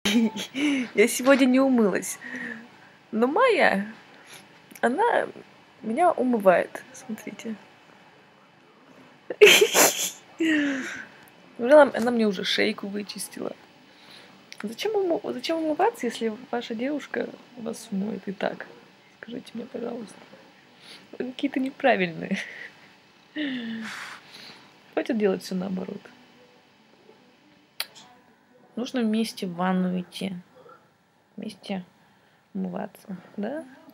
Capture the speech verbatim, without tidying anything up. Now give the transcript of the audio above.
Я сегодня не умылась. Но Майя, она меня умывает. Смотрите. Она, она мне уже шейку вычистила. Зачем, уму, зачем умываться, если ваша девушка вас умоет и так? Скажите мне, пожалуйста. Вы какие-то неправильные. Хватит делать все наоборот. Нужно вместе в ванну идти. Вместе умываться, да?